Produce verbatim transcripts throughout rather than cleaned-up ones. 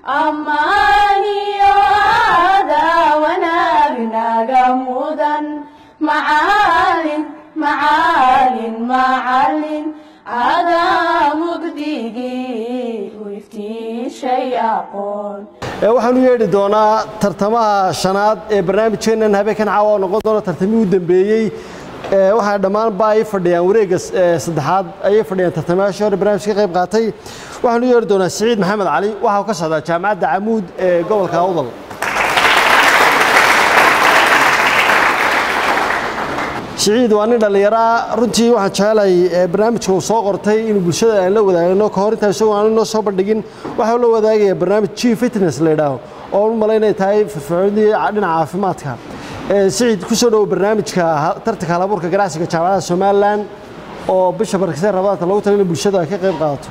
أماني هذا ونابنا جمودا معال معال معال هذا مجدي ويفتي شيء أقول waxaanu yeedhi doonaa tartamaha shanaad ee barnaamijkeenan habeenkan caawa noqon doona tartamihii u dambeeyey waxa dhammaan ba ay fadhiyaan wareegga saddexaad ay fadhiyaan tartamayaashii hore barnaamijka qayb qaatay waxaanu yeedhi doonaa Saciid Maxamed Cali waxa uu ka socdaa jaamacadda Camuud ee gobolka Awdal Saciid waa nin dhalinyaro runtii waxaan jecelahay barnaamijka uu soo qortay inuu bulshada aan la wadaagno ka hor inta isagoo aan noo soo bandhigin waxa uu la wadaagaya barnaamij G Fitness la yiraahdo oo uu maleynay tahay firfircoonida dhinaca caafimaadka Saciid ku soo dhaw barnaamijka tartanka halabuurka ganacsiga jaamacadda Somaliland oo bisha barkisay rabada lagu talin bulshada ka qayb qaadato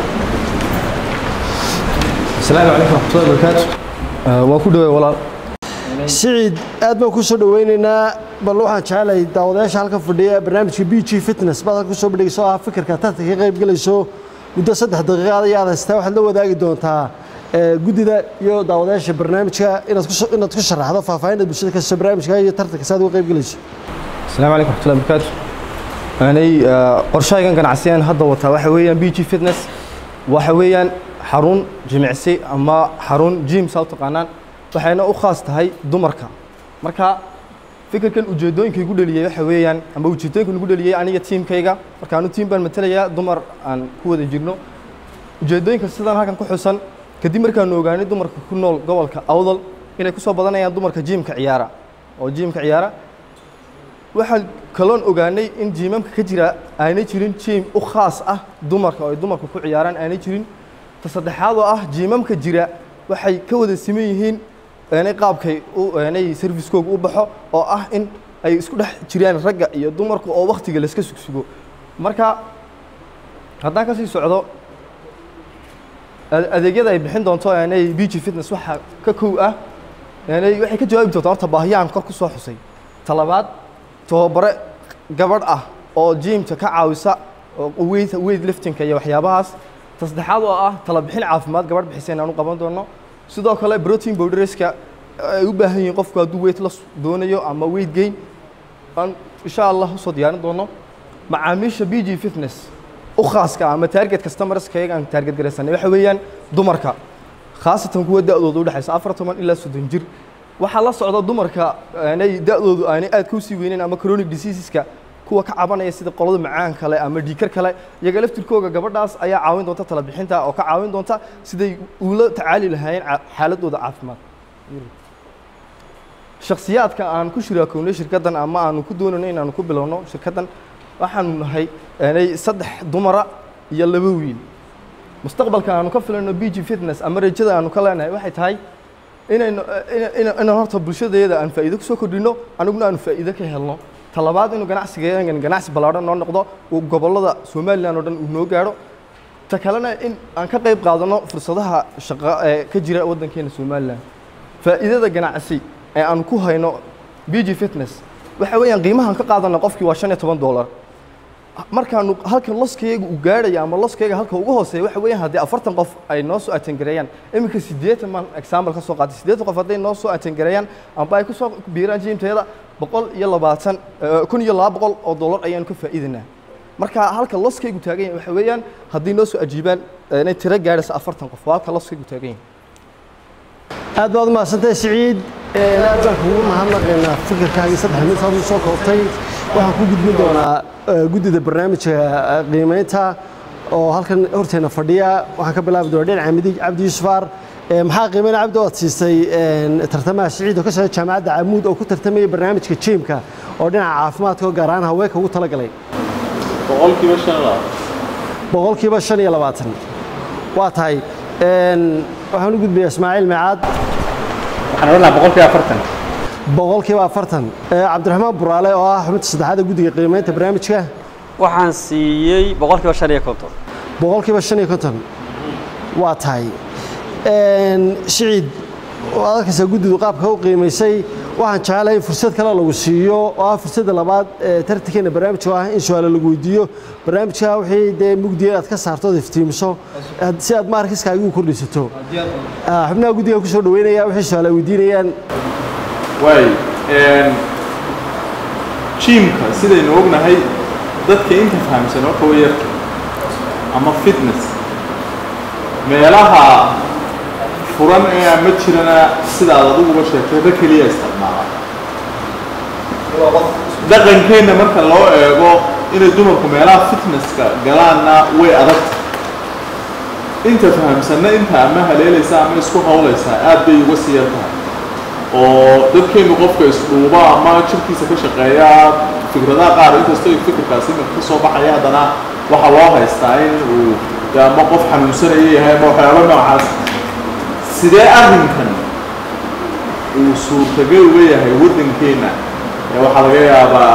Assalaamu alaykum warahmatullahi wabarakatuh waa ku dhawaay walaal Saciid aad baan ku soo dhaweynaynaa bal waxaan jecelahay daawadayaasha halka fadhiya barnaamijka B G Fitness baad ku soo bandhigayso ah fikirka tartanka qayb galayso muddo saddex daqiiqo ayaad haystaa waxaad la wadaagi doontaa gudida iyo daawadayaasha barnaamijka inaad ku inaad ku sharaxdo faahfaahinta bulshada ka soo barnaamijka iyo tartanka saad uga qayb galayso Assalaamu alaykum warahmatullahi wabarakatuh anay qorshaygan ganacsiyan hadda wata waxa weeyaan B G Fitness waxa weeyaan xarun jimicsi ama xarun gym soo taqaanaan waxayna u khaas tahay dumarka marka fikirkan ujeedooyinka igu dhaliyay waxa weeyaan ama ujeedooyinka igu dhaliyay aniga teamkayga marka aanu team baan matalaya dumar aan ku wada jirno ujeedooyinka sidaan halkan ku xusan kadib markaan ogaanay dumarka ku nool gobolka Awdal inay ku soo badanayaan dumarka gymka ciyaara oo gymka ciyaara waxaan kaloon ogaanay in gymamka ka jira aanay jirin gym u khaas ah dumarka oo dumarku ku ciyaaraan aanay jirin tasaddexaad oo ah gymamka jira waxay ka wada siman yihiin aanay qaabkay u aanay service-kooda u baxo oo ah in ay isku dhex jiraan ragga iyo dumarku oo waqtiga la iska sugsugo marka haddaan ka sii socdo adeegyada ay bixin doonto aanay B G Fitness waxa ka koow ah aanay waxay ka jawaabi doontaa horta baahiyahan kor ku soo xusay talabaad tababare gabadh ah oo gymta ka caawisa oo weight weight lifting iyo waxyaabahaas saddexaad oo ah tala bixin caafimaad gabadh bixisay aanu qaban doono sidoo kale protein powderska ay u baahan yihiin qofku hadduu weight loss doonayo ama weight gain aan insha Allah soo diyaarin doono macaamiisha B G Fitness u khaaska ama target customers kayga aan target garaysanay waxa weeyaan dumarka khaasatan kuwa da'doodu u dhaxaysa afar iyo toban ilaa soddon jir waxa la socda dumarka aanay da'doodu aanay aad ku sii weyneen ama chronic diseaseska kuwa ka cabanaya sida qolada macaan kale ama dhiikar kale iyaga laftirkooga gabadhaas ayaa caawin doonta tala bixinta oo ka caawin doonta siday ula tacaali lahaayeen xaaladooda caafimaad shakhsiyaadka aan ku shiraakownay shirkadan ama aan ku doonayno in aan ku bilowno shirkadan waxaan nahay aanay saddex dumara iyo laba wiil mustaqbalka aan ka filayno B G Fitness ama rajada aan ka leenahay waxay tahay inaynu inaan horta bulshadeeda aan faa'iido ku soo kordhino aniguna aan faa'iido ka helno talabaad inuu ganacsigeegan ganacsi ballaaran noo noqdo oo gobolada Soomaaliland oo dhan uu noo gaaro ta kalena in aan ka qayb qaadano fursadaha shaqo ee ka jira wadankeena Soomaaliland faa'iidada ganacsi ee aan ku hayno B G Fitness waxa weeyaan qiimaha ka qaadano qofkii waa shan iyo toban dollar markaan halka loskeyga u gaadhay ama loskeyga halka ugu hooseeyo waxa weeyaan hadii afartan qof ay noo soo attend gareeyaan iminka siddeetan man example ka soo qaatay siddeetan qof haday noo soo attend gareeyaan amba ay ku soo biiraan gymteeda boqol iyo labaatan kun iyo laba boqol oo dollar ayaan ka faa'iideynaa marka halka loskeygu taagan yahay waxa weeyaan hadii noo soo ajiibaan inay tiro gaaraysa afartan qof halka loskeygu taagan yahay aad baad ma santay Saciid aad baan kugu mahadnaqaynaa fikirkaaga saddex mid soo soo koobtay waxaan ku gudbin doonaa gudida barnaamijka qiimeynta oo halkan horteena fadhiya waxaan ka bilaabi doonaa dhinaca midig Cabdi Yuusufar maxaa qiimeyn Cabdi oo siisay tartamaha Saciid oo ka soo jaamacadda Camuud oo ku tartamay barnaamijka gymka oo dhinaca caafimaadka oo gaar ahaan haweenka ugu tala galay boqolkiiba shan iyo labaatan boqolkiiba shan iyo labaatan waa tahay waxaan u gudbiyaa Ismaaciil Macaad waxaan oranaa boqolkiiba afartan boqolkiiba afartan Cabdiraxmaan Buraale oo ah xubinta saddexaad ee guddiga qiimeynta barnaamijka waxaan siiyay boqolkiiba shan iyo konton boqolkiiba shan iyo konton waa tahay Saciid oo adkaysa guddidu qaabka u qiimeysay waxaan jecelahay fursad kale lagu siiyo oo ah fursadda labaad ee tartankeena barnaamijka ah in su'aalo lagu weydiiyo barnaamijka wixii dee mugdiga aad ka saarto oo iftiimiso si aad markiskaaga u kordhisato xubnaha guddiga ku soo dhaweynaya wixii su'aalo weydiinayaan way een jimka sidaynu ognahay dadka inta fahamsan waxa weeye ama fitness meelaha furan ee ama jirana sida aad ugu sheegtay ba kaliya isticmaala dhaqankeena marka loo eego inay dumarku meelaha fitnesska galaana way adag inta fahamsanna inta ama haleelaysa ama isku hawlaysa aad bay uga sii yartahay oo dadkeenu qofka isduuba ama jirkiisa ka shaqeeya fikradaha qaar inkastoo fikirkaasi marka soo baxaya haddana waxa loo haystaa in uu ama qof xanuunsanaya yahay ama waxyaabo noocaas sidee arrinkan uu suurtagal uga yahay waddankeena waxaa laga yaabaa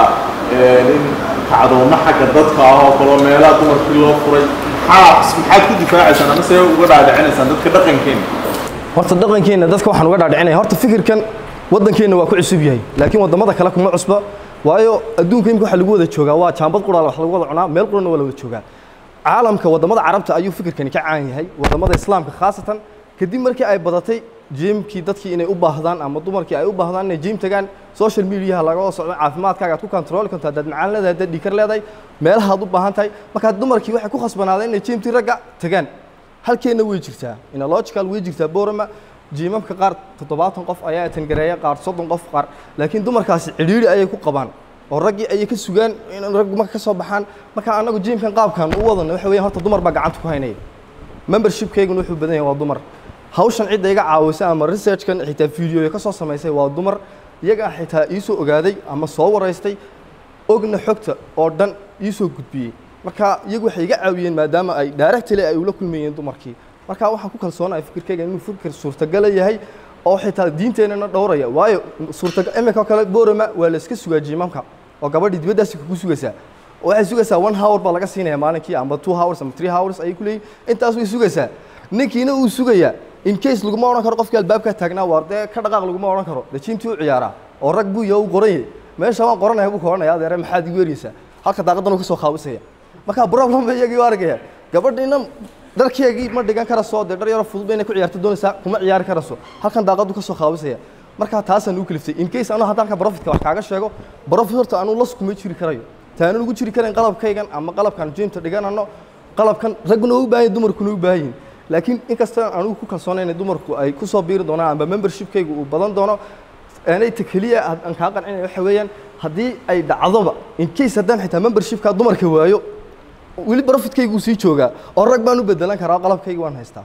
in kacdoonna xagga dadka ah oo kaloo meelaha dumarkii loo furay maxaa maxaad ku difaacaysaan ama see uga dhaadhicinaysaan dadka dhaqankeena horta dhaqankeena dadka waxaan uga dhaadhicinaya horta fikirkan waddankeena waa ku cusub yahay laakiin waddamada kale kuma cusba waayo adduunka imika waxa lagu wada joogaa waa jaambad quraal wax lagu wada cunaa meel qurana waa la wada joogaa caalamka waddamada carabta ayuu fikirkani ka caan yahay waddamada islaamka khaasatan kadib markii ay badatay jimkii dadkii inay u baahdaan ama dumarkii ay u baahdaan inay jim tagaan social media laga socdo caafimaadkaaga aad ku control kartaa dad macaan leedahay dad dhikar leedahay meelaha aad u baahan tahay marka dumarkii waxay ku khasbanaadeen inay jimtii ragga tagaan halkeena way jirtaa in logical way jirtaa boorama jimamka qaar toddobaatan qof ayaa tangareeya qaar soddon qof qaar laakiin dumarkaasi cidhiidhi ayay ku qabaan oo raggii ayay ka sugaan in rag marka ka soo baxaan marka anagu jimkan qaabkan u wadano waxa weeyaan horta dumar baa gacanta ku haynaya membership-keyguna wuxuu badan yahay waa dumar hawshan cidda iga caawisa ama researchkan xitaa video ka soo samaysay waa dumar iyaga xitaa ii soo ogaaday ama soo waraystay ogna xogta oo dhan ii soo gudbiyey marka iyagu waxay iga caawiyeen maadaama ay directly ay ula kulmayeen dumarkii marka waxaan ku kalsoonahay fikirkayga inuu fikir suurtagal yahay oo xitaa diinteenana dhowraya waayo suurtagal imika kale boorama waa la iska sugaa jimamka oo gabadhii dibaddaasi ku sugaysaa waxay sugaysaa one hour baa laga siinaya maalinkii ama two hours ama three hours ayay ku leeyihin intaas way sugaysaa ninkiina uu sugayaa in case laguma odhan karo qofkii albaabka taagnaa waar dee ka dhaqaaq laguma odhan karo dee jimtii u ciyaaraa oo rag buu yahay u qoran yahay meesha waan qoranaya buu ka odhanaya adeere maxaad igu eriyeysaa halka daaqadan uu ka soo qaabisaya marka problem ba iyagii u argaya gabadhiina dharkeegii ma dhigan karaso dee dhar yaro fudud inay ku ciyaarto doonaysaa kuma ciyaari karaso halkan daaqadu ka soo qaabisaya marka taasaan u kaliftay in case anu haddaan ka profitka wax kaaga sheego profit horta anu las kuma jiri karayo taanu ugu jiri karayn qalabkaygan ama qalabkan jimta dhiganano qalabkan raguna u baahan dumarkuna u baahan laakiin inkasta aanu ku kalsoonayna dumarku ay ku soo biiri doonaan ama membership-kaygu uu badan doono aanay takaliya aan ka qancinayo waxa weeyaan haddii ay dhacdoba in case haddaan xitaa membership-ka dumarka waayo weli profitkaygu sii joogaa oo rag baan u bedelan karaa qalabkaygu waan haystaa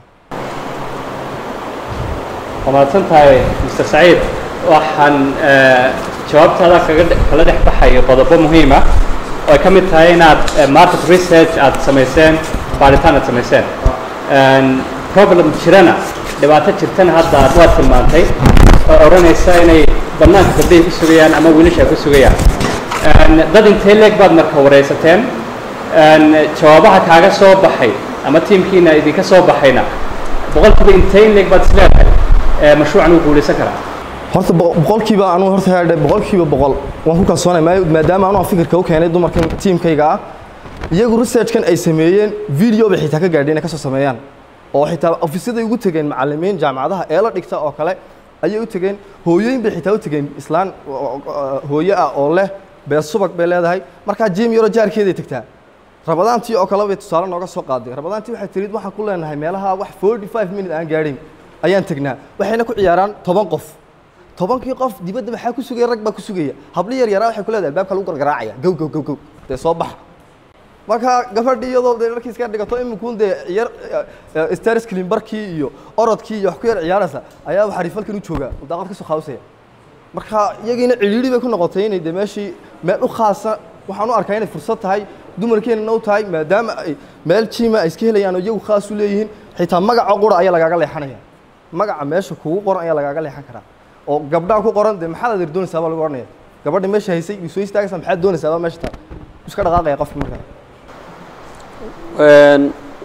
wamaadsan tahay mister Saciid waxaan jawaabtaada kaga kala dhex baxayo qodobo muhiim ah oo ay ka mid tahay inaad market research aad samayseen baaritaan aad samayseen problem jirana dhibaato jirtana hadda aad waad tilmaantay oo oranaysa inay bannaanka gabdhaha ku sugayaan ama wiilasha ku sugayaan dad intee leeg baad marka wareysateen jawaabaha kaaga soo baxay ama tiimkiina idinka soo baxayna boqolkiiba intee leeg baad isleedahay mashruucan uu guuleysan karaa horta boqolkiiba anu horta haadhe boqolkiiba boqol waan ku kalsoonahay maadaama anu fikirka u keenay dumarkan tiimkayga ah iyagu researchkan ay sameeyeen video bay xitaa ka gaadheen ka soo sameeyaan oo xitaa ofiisyada ugu tageen macallimiin jaamacadaha ee la dhigta oo kale ayay u tageen hooyooyin bay xitaa u tageen islaan hooyo ah oo leh bees subag bay leedahay marka jim yaro jaarkeeday tagtaa rabadaantii oo kale bay tusaale nooga soo qaaday rabadaantii waxay tirid waxaan ku leenahay meelaha wax forty-five minutes aan gaadhin ayaan tagnaa waxayna ku ciyaaraan toban qof tobankii qof dibadda waxaa ku sugaya rag baa ku sugaya habli yar yaraa waxay ku leedahay albaabka lagu gargaraacaya gow gow gow gow dee soo baxa marka gabadhii iyadoo dee dharkiis ka dhigato imikuun dee yar stars klimbarkii iyo orodkii iyo wax ku yar ciyaaraysa ayaa waxa rifalkan u jooga daaqad ka soo qaabisaya marka iyagiina ciliiri bay ku noqotay inay dee meeshii meel u khaasa waxaan u arkaa inay fursad tahay dumarkeena u tahay maadaama ay meel jiima ay iska helayaan oo iyagu khaas u leeyihiin xitaa magaca qura ayaa lagaaga leexanaya magaca meesha kugu qoran ayaa lagaaga leexan karaa oo gabdhaha ku qoran dee maxaad adeer doonaysaa baa lagu odhanaya gabadha meesha haysay way soo istaagaysaa maxaad doonaysaa baa meesha taa iska dhaqaaqaya qofka markaa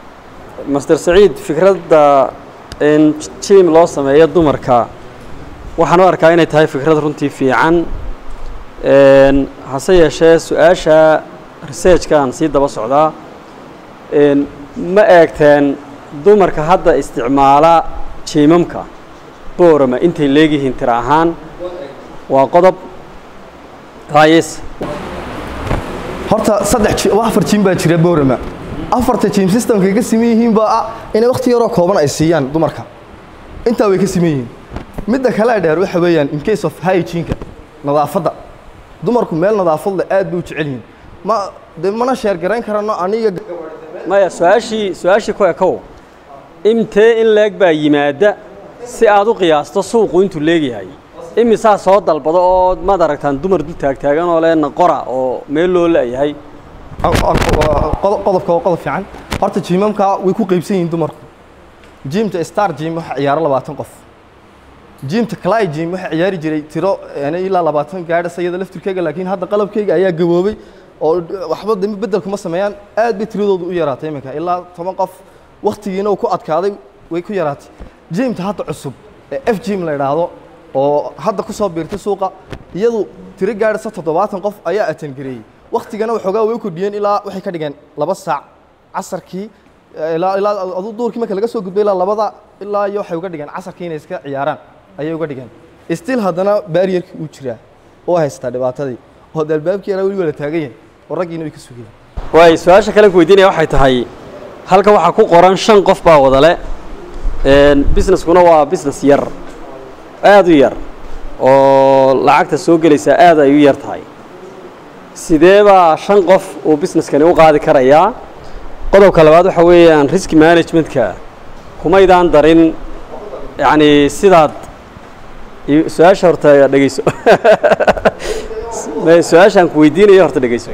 master Saciid fikradda in team loo sameeyo dumarka waxaan u arkaa inay tahay fikrad runtii fiican hase yeeshee su-aasha researchkaan sii daba socdaa ma eegteen dumarka hadda isticmaala jiimamka boorama intay leegyihiin tira ahaan waa qodob hayes horta saddex afar jiim baa jira boorama afarta jiim systemka ka siman yihiin baa inay waqti yaroo kooban ay siiyaan dumarka intaa way ka siman yihiin midda kale dheer waxa weeyaan in case of hygiene-ka nadaafadda dumarku meel nadaafad leh aad bay u jecel yihiin ma de mana sheer garayn karano aniga maya su-aashii su-aashii ku ekow imtee in leeg baa yimaada si aad u qiyaasto suuqu intuu leegyahay imisaa soo dalbado oo maad aragtaan dumar dul taagtaagan oo leena qora oo meel loo leeyahay qodobka waa qodob fiican horta jiimamka way ku qaybsan yihiin dumarku jiimta star jiim waxa ciyaaro labaatan qof jiimta clay jiim waxa ciyaari jiray tiro ilaa labaatan gaadha sayada laftirkeyga laakiin hadda qalabkeyga ayaa gaboobay oo waxba dami bedel kuma sameeyaan aad bay tiradoodu u yaraatay iminka ilaa toban qof waqtigiina uu ku adkaaday way ku yaraatay jiimta hadda cusub ee f jiim la yidhaahdo oo hadda ku soo biirtay suuqa iyadu tiro gaadhaysa toddobaatan qof ayaa atangareeyey waqtigana waxoogaa way u kordhiyeen ilaa waxay ka dhigeen laba saac casarkii ilaa ilaa aduu duurkii marka laga soo gudbay ilaa labada ilaa iyo waxay uga dhigeen casarkii inay iska ciyaaraan ayay uga dhigeen still haddana barrierkii uu jiraa oo haystaa dhibaatadii oo dalbaabkii yaraa weli wala taagan yahay oo raggiina way ka sugayaan waay su-aasha kale ku weydiinaya waxay tahay halkan waxaa ku qoran shan qof baa wada le businesskuna waa business yar aad u yar oo lacagta soo gelaysaa aad ay u yar tahay sidee baa shan qof uu businesskani u qaadi karayaa qodobka labaad waxa weeyaan risk managementka kumaydaan darin yacni sidaad su-aasha horta dhegeyso su-aashaan ku weydiinayo horta dhegeyso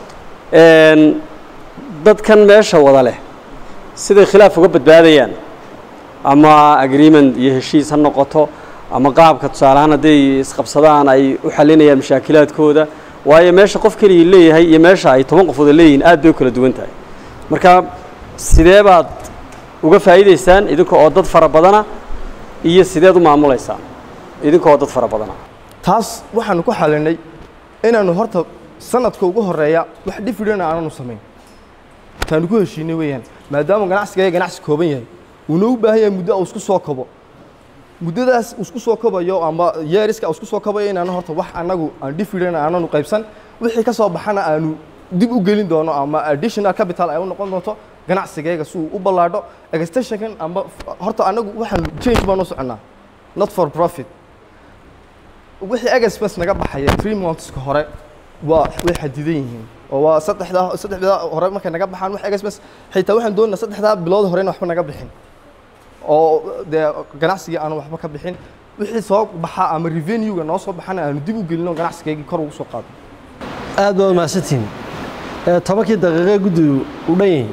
dadkan meesha wada leh siday khilaaf uga badbaadayaan ama agreement iyo heshiis ha noqoto ama qaabka tusaalehaan hadday isqabsadaan ay u xalinayaan mashaakilaadkooda waayo meesha qof keliya leeyahay iyo meesha ay toban qof wada leeyihiin aad bay u kala duwan tahay marka sidee baad uga faa'iidaysaan idinka oo dad fara badana iyo sideed u maamulaysaan idinka oo dad fara badana taas waxaanu ku xalinay inaanu horta sanadka ugu horeeya wax different aanu samayn taanu ku heshiinay weeyaan maadaama ganacsiga ganacsi kooban yahay uu u baahan yahay muddo uu isku soo kobo muddadaas uu isku soo kobayo ama yeeriska uu isku soo kobayo inaanu horta wax anagu aan different aanu qaybsan wixii ka soo baxana aanu dib u gelin doono ama additional capital ay u noqon doonto ganacsigayga si uu u ballaadho extension ama horta anagu waxaan change baan u soconaa not for profit wixii expense naga baxaya three months ka hore waa way xadidan yihiin oo waa saddexda saddexda hore markay naga baxaan wax expense xitaa waxaan doonaynaa saddexda bilood hore in waxba naga bixin oo de ganacsiga aan waxba ka bixin wixii soo baxa ama revenue-ga noo soo baxana aanu dib u gelino ganacsigayga kor ugu soo qaado aad baad mahadsantihiin tobankii daqiiqe guddigu u dhan yihiin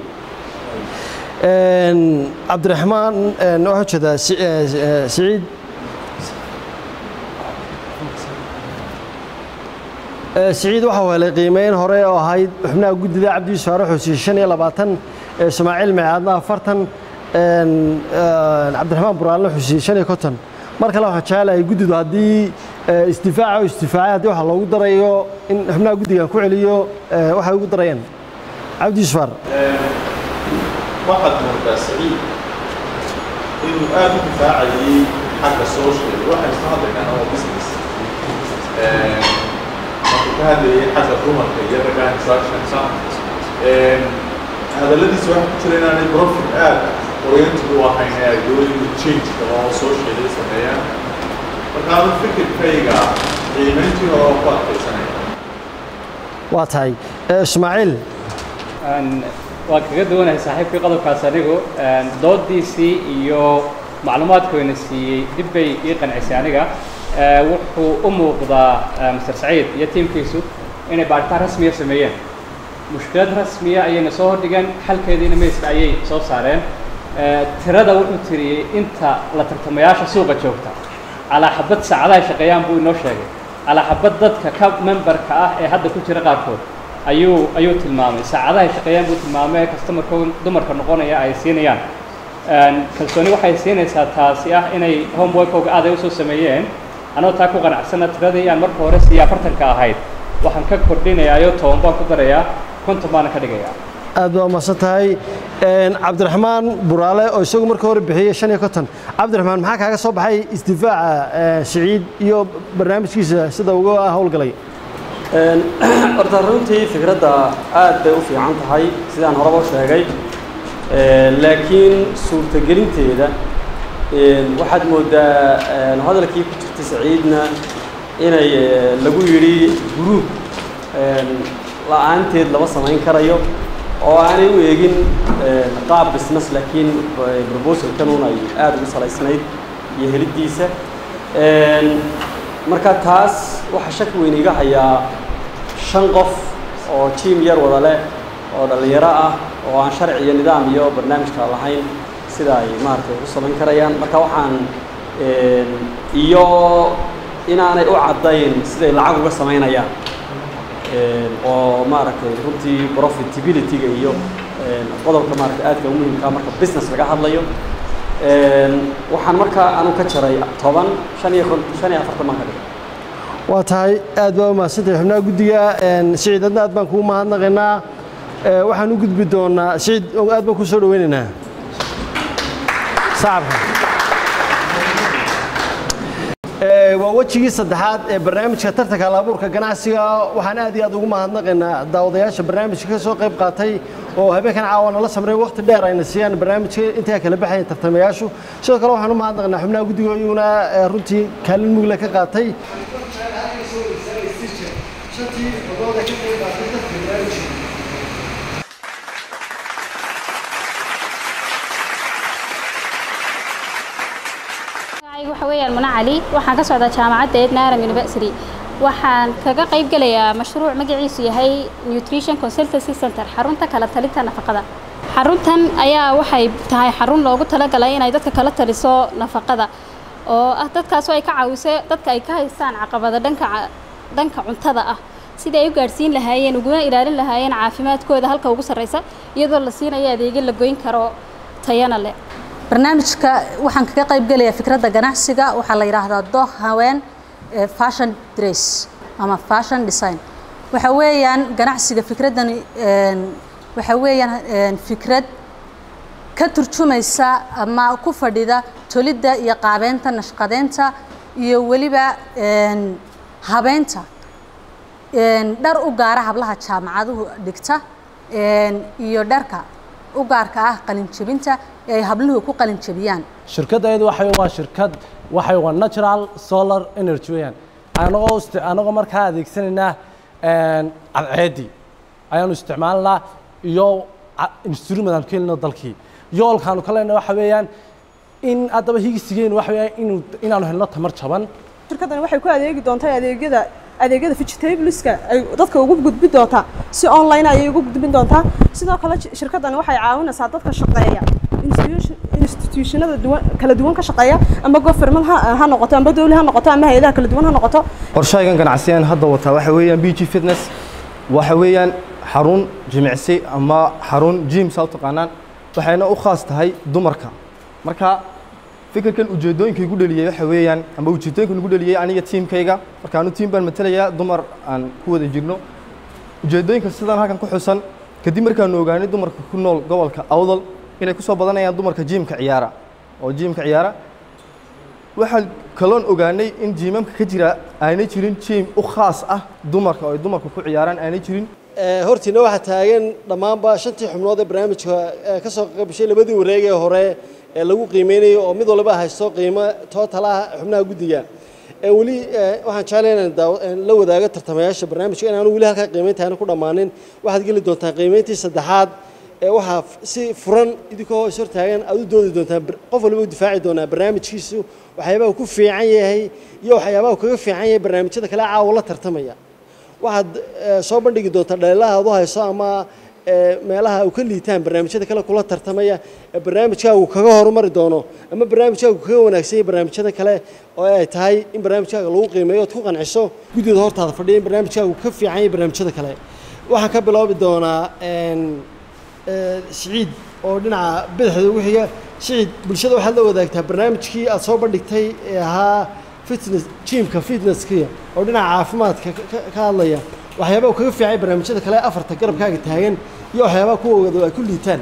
cabdiraxmaan waxaa jeedaa siciid siciid waxaa helay qiimeyn hore oo ahayd xubnaha guddida cabdi yuusuf faarax xusiin shan iyo labaatan ismaaciil micaadna afartan cabdiraxmaan buraalna xusiin shan iyo konton mar kale waxaan jecelahay guddidu haddii isdifaaca oo isdifaacay haddii waxa loogu darayo in xubnaha guddigan ku celiyo waxay ugu darayeen cabdi yuusuf faarax waxaad moodaa siciid inuu aad u difaacayay xagga social waxaan isla hadlaynaa oo business markuu ka hadlayay xagga dumarka iyo ragga instructionsa hadalladiisa waxaa ku jira inaanay profit aad oriented u ahayn ee ay doonayeen change oo social ay sameeyaan marka adu fikirkayga qiimayntii hore oo ku adkaysanaya waa tahay ismaaciil waan kaga duwanahay saaxiibkii qodobkaas anigu doodiisii iyo macluumaadkoyna siiyey dib bay ii qancisay aniga wuxuu u muuqdaa mister saciid iyo tiimkiisu inay baaritaan rasmiya sameeyeen mushkilad rasmiya ayayna soo hordhigeen xalkeediina mayska ayay soo saareen tirada wuxuu tiriyey inta la tartamayaasha suuqa joogta calaa xabad saacadaha shaqeeyaan buu inoo sheegay calaa xabad dadka ka memberka ah ee hadda ku jira qaarkood ayuu ayuu tilmaamay saacadaha shaqeeyaan buu tilmaamay customerka dumarka noqonaya ay siinayaan kalsooni waxay siinaysaa taasi ah inay homeworkooga aad ay usoo sameeyeen anoo taa ku qanacsana tiradii aan marka hore siiya afartanka ahayd waxaan ka kordhinayaa toban baan ku darayaa konton baan ka dhigayaa aad baa umahadsan tahay cabdiraxmaan buraale oo isagu marka hore bixiyey shan iyo konton cabdiraxmaan maxaa kaaga soo baxay isdifaaca siciid iyo barnaamijkiisa sida uga howlgalay horta runtii fikradda aad bay u fiican tahay sidaan horeba u sheegay laakiin suurtagelinteeda waxaad moodaa hadalkii ku jirtay siciidna inay lagu yidhi gruub la'aanteed lama samayn karayo oo aanay u eegin qaab business laakiin proposalkanun ay aada ugu salaysnayd iyo helidiisa marka taas waxaa shaki weyn iga hayaa shan qof oo tiim yar wada leh oo dhallinyaro ah oo aan sharci iyo nidaam iyo barnaamijka lahayn sida ay maaragtay u samayn karayaan marka waxaan iyo inaanay u caddayn siday lacag uga samaynayaan oo maaragtay runtii profitability-ga iyo qodobka maaragtay aadka u muhiimka marka business laga hadlayo waxaan markaa anu ka jaray toban shan iyo shan iyo afartan baan ka dhigay waa tahay aad baa umahadsantahay xubnaha guddiga siciid adna aad baan kugu mahadnaqaynaa waxaan u gudbi doonaa siciid aad baan ku soo dhaweynaynaa sacabka waa wejigii saddexaad ee barnaamijka tartanka hal-abuurka ganacsiga waxaan aad iyo aad ugu mahadnaqaynaa daawadayaasha barnaamijka ka soo qayb qaatay oo habeenkan caawa nala samray waqti dheer ayna siiyaan barnaamijka intaa kala baxayan tartamayaashu sidoo kale waxaan u mahadnaqaynaa xubnaha guddiga iyaguna runtii kaalin mugle ka qaatay waxa weeyaan Muna Cali waxaan ka socdaa jaamacadda Ednaaram University waxaan kaga qayb galayaa mashruuc magaciisu yahay Nutrition Consultancy Center xarunta kala talinta nafaqada xaruntan ayaa waxay tahay xarun loogu talagalay inay dadka kala taliso nafaqada oo ah dadkaas oo ay ka caawiso dadka ay ka haystaan caqabada dhanka dhanka cuntada ah sida ay u gaarsiin lahaayeen uguna ilaalin lahaayeen caafimaadkooda halka ugu sareysa iyadoo la siinayo adeegyo la goyn karo tayana leh barnaamijka waxaan kaga qayb galayaa fikradda ganacsiga waxaa la yiraahdaa dooh haween fashion dress ama fashion design waxa weeyaan ganacsiga fikraddan waxa weeyaan fikrad ka turjumaysa ama ku fadhida tolidda iyo qaabeynta nashqadeynta iyo waliba habeynta dhar u gaara hablaha jaamacaduhu dhigta iyo dharka u gaarka ah qalin jabinta ee ay habluhu ku qalin jabiyaan shirkadaydu waxay waa shirkad waxay waa natural solar energy weeyaan anagoo anagoo markaa adeegsanayna cadceedii ayaanu isticmaalnaa iyo instrument aan keenno dalkii yoolkaanu ka leenahay waxa weeyaan in haddaba higisigeenu waxa weeyaan inuu inaanu helno tamar jaban shirkadani waxay ku adeegi doontaa adeegyada adeegyada vegetableska ay dadka ugu gudbin doontaa si online ayay ugu gudbin doontaa sidoo kale shirkadani waxay caawinaysaa dadka shaqeeya institutionada duwan kala duwan ka shaqeeya ama government ha noqoto ama dawlad ha noqoto ama hay'adaha kala duwan ha noqoto qorshaygan ganacsiyan hadda wata waxa weeyaan B G Fitness waxa weeyaan xarun jimicsi ama xarun gym soo taqaanaan waxayna u khaas tahay dumarka marka fikirkan ujeedooyinka igu dhaliyay waxa weeyaan ama ujeedooyinka igu dhaliyay aniga teamkayga marka aanu team baan matalayaa dumar aan ku wada jirno ujeedooyinka sidaan halkan ku xusan kadib markaan ogaanay dumarka ku nool gobolka Awdal inay ku soo badanayaan dumarka gymka ciyaara oo gymka ciyaara waxaan kaloon ogaanay in gymamka ka jira aanay jirin gym u khaas ah dumarka oo ay dumarku ku ciyaaraan aanay jirin hortiina waxaa taagan dhammaanba shantii xubnood ee barnaamijka ka soo qaybgashay labadii wareeg ee hore ee lagu qiimeynayo oo mid walba haysto qiimo total ah xubnaha guddiga weli waxaan jeclahay inaan la wadaago tartamayaasha barnaamijka inaanu weli halkaa qiimeynta aanu ku dhammaanin waxaad geli doontaa qiimeyntii saddexaad ee waxaa si furan idinkoo is hortaagan aad u doodi doontaa qof walba u difaaci doonaa barnaamijkiisu waxyaabaha uu ku fiican yahay iyo waxyaabaha uu kaga fiican yahay barnaamijyada kale caawa la tartamaya waxaad soo bandhigi doontaa dhaliilaha aad u hayso ama meelaha uu ka liitaan barnaamijyada kale kula tartamaya barnaamijkaagu kaga horumari doono ama barnaamijkaagu kaga wanaagsan yahay barnaamijyada kale oo ay tahay in barnaamijkaaga lagu qiimeeyo ood ku qanciso guddida hortaada fadhiya in barnaamijkaagu ka fiican yahay barnaamijyada kale waxaan ka bilaabi doonaa siciid oo dhinaca bidixda ugu xiga siciid bulshada waxaad la wadaagtaa barnaamijkii aad soo bandhigtay ee ahaa fitness gymka fitnesskiya oo dhinaca caafimaadka ka hadlaya waxyaabaha uu kaga fiicay barnaamijyada kale afarta garabkaaga taagan iyo waxyaabaha kuwooda ay ku liitaan.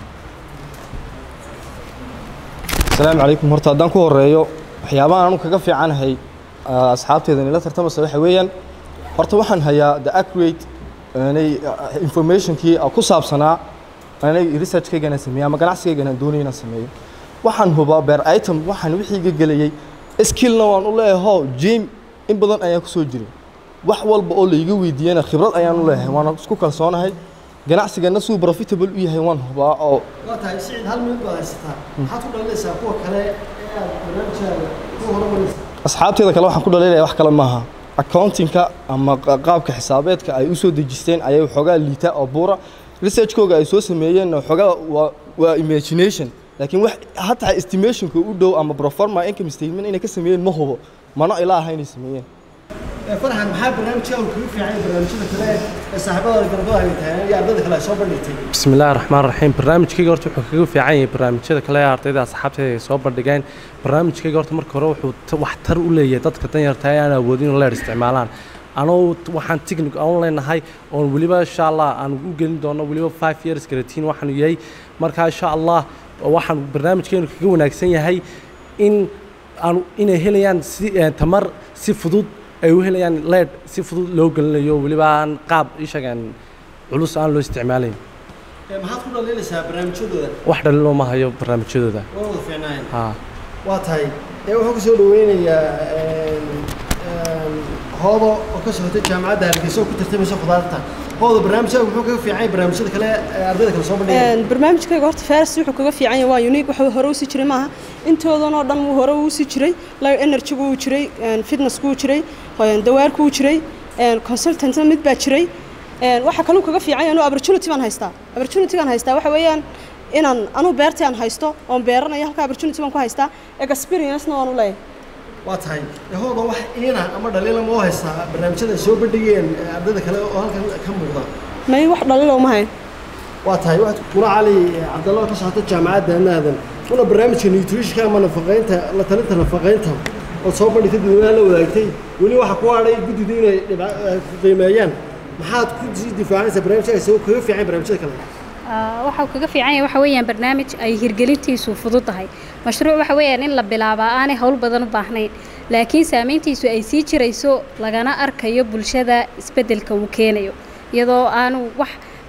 السلام عليكم horta haddaan ku horeeyo waxyaabaha aanu kaga fiicanahay asxaabteeda la tartamasa waxa weeyaan horta waxaan hayaa the accurate informationkii ku saabsanaa researchkaygana sameeyay ama ganacsigaygana doonayay inaan sameeyo waxaan hubaa beer item waxaan wixii iga gelayay skillna waan u leeyahay gym in badan ayaan ku soo jiray wax walba oo la iga weydiiyana khibrad ayaan u leeyahay waan isku kalsoonahay ganacsigana suu profitable u yahay waan hubaa oo waatahay Siciid hal mid baad haysataa maxaad ku dhalinaysaa kuwa kale ee aad barnaamijyada ku horumarinaysaa asxaabteeda kale waxaan ku dhalilayaa wax kale maaha accountingka ama qaabka xisaabeedka ay u soo dejisteen ayay xogaa liita oo buura researchkooga ay soo sameeyeen xogaa waa imagination laakiin wax hatta estimationka u dhow ama proforma income statement inay ka sameeyeen ma hubo mana ilaaha inay sameeyeen فرحان محاب برنامج شو كيف يعني برنامج كذا صاحبه القرضة هاي يا عبد الله شو برديتي بسم الله الرحمن الرحيم برنامج كي قرت وحكي في عين برنامج كذا كلا أرتدي أصحابتي صوب بردجين برنامج كي قرت مركو روح وحتر ولا يتذكر تاني أرتاي أنا ودين ولا استعمالان أنا وحن تكنيك أونلاين هاي أون وليبا إن شاء الله أنا جوجل دونا وليبا five years كرتين وحن وياي مركا إن شاء الله وحن برنامج كي نكون ناقصين هاي إن أنا إن هليان تمر سي فضود ay u helayaan leed si fudud loo galinayo waliba aan qaab ishagan culus aan loo isticmaalayn ee maxaad ku dhaleelaysaa barnaamijyadooda wax dhalin ma hayo barnaamijyadooda oo fiicnaan ha waa tahay ee wuxuu ku soo dhaweynayaa een hoodo oo ka socotay jaamacadda Hargeysa ku tartamaysa khudaarta hoodo barnaamijka wuxuu kaga fiicay barnaamijyada kale ardayda kala soo bandhigay een barnaamijkayga horta faras wuxuu kaga fiican yahay waa unique waxa hore u sii jiray maaha intoodan oo dhan uu hore u sii jiray live energy uu jiray fitness uu jiray dawaarku uu jiray consultant mid baa jiray waxa kale uu kaga fiican yahay opportunity baan haystaa opportunity baan haystaa waxa weeyaan inaan anu beerta aan haysto oo beeranayo halka opportunity baan ku haystaa experience na waan u leeyahay waa tahay hoodo wax iina ama dhaliilo ma haystaa barnaamijyada soo bandhigeen ardayda kale oo halkan ka muuqda may wax dhaliilo ma hayn waa tahay waxa kuna cali cabdallah ka socota jaamacadda naadan una barnaamijka nutrition ama nafaqeynta la talinta nafaqeynta oo soo bandhigtay dadweynaha la wadaagtay weli waxa ku haray guddidu inay qiimeeyaan maxaad ku difaacaysaa barnaamijka soo kaga fiican barnaamijyada kale waxa kaga fiican yahay waxa weeyaan barnaamij ay hirgelintiisu fudud tahay mashruuc waxa weeyaan in la bilaabo aanay hawl badan u baahnayn laakiin saameyntiisu ay sii jirayso lagana arkayo bulshada isbedelka uu keenayo iyadoo aanu wax